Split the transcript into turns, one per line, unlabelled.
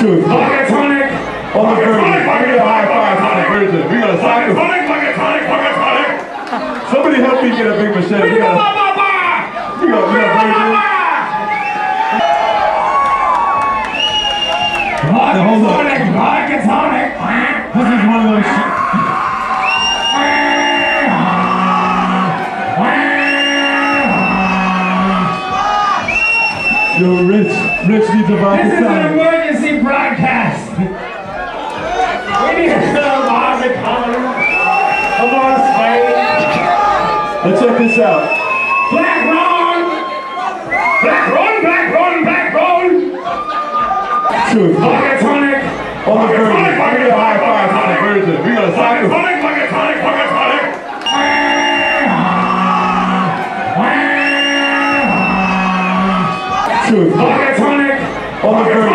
Truth.
Vodka Tonic.
On the version. We got a high five on the version. We got a
Vodka
soccer.
Tonic, Vodka Tonic, Vodka Tonic.
Somebody help me get a big machete. We got version.
Vodka Tonic, Vodka Tonic.
This is one of those Yo, Rich needs a vodka
This is an
tonic.
emergency broadcast. We need a vodka tonic. Come on, Spade.
Let's check this out.
Black Ron! Black Ron, Black Ron, Black Ron!
Truth.
Vodka Tonic.
On the version. We got a high five on the version. We got a
Vodka
soccer.
Tonic, Vodka Tonic, Vodka Tonic.
Truth.
Vodka Tonic.
On the version.